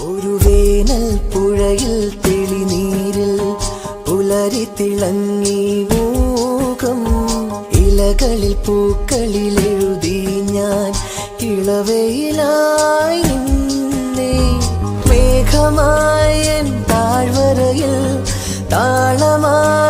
ഒരു വേനൽ പുഴയിൽ തെളിനീരിൽ പുലരി തിളങ്ങി മൂകം ഇലകളിൽ പൂക്കളിൽ എഴുതി ഞാൻ ഇളവയിലായി നിന്നേ മേഘമായ താഴ്വരയിൽ താളമായി